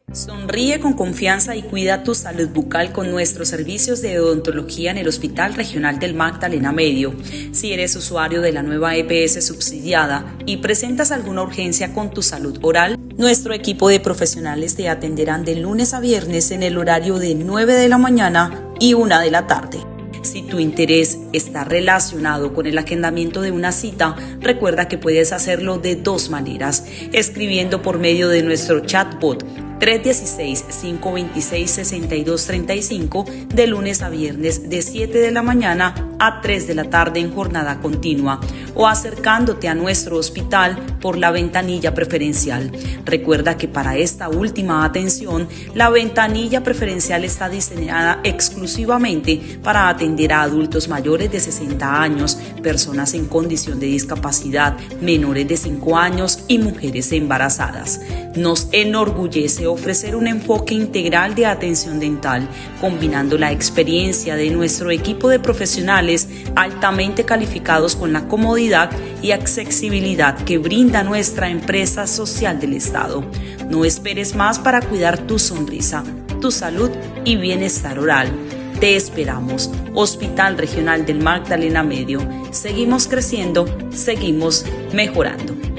Sonríe con confianza y cuida tu salud bucal con nuestros servicios de odontología en el Hospital Regional del Magdalena Medio. Si eres usuario de la nueva EPS subsidiada y presentas alguna urgencia con tu salud oral, nuestro equipo de profesionales te atenderán de lunes a viernes en el horario de 9 de la mañana y 1 de la tarde. Si tu interés está relacionado con el agendamiento de una cita, recuerda que puedes hacerlo de dos maneras: escribiendo por medio de nuestro chatbot 316-526-6235 de lunes a viernes de 7 de la mañana a 3 de la tarde en jornada continua, o acercándote a nuestro hospital por la ventanilla preferencial. Recuerda que para esta última atención, la ventanilla preferencial está diseñada exclusivamente para atender a adultos mayores de 60 años, personas en condición de discapacidad, menores de 5 años y mujeres embarazadas. Nos enorgullece ofrecer un enfoque integral de atención dental, combinando la experiencia de nuestro equipo de profesionales altamente calificados con la comodidad y accesibilidad que brinda nuestra empresa social del Estado. No esperes más para cuidar tu sonrisa, tu salud y bienestar oral. Te esperamos. Hospital Regional del Magdalena Medio. Seguimos creciendo, seguimos mejorando.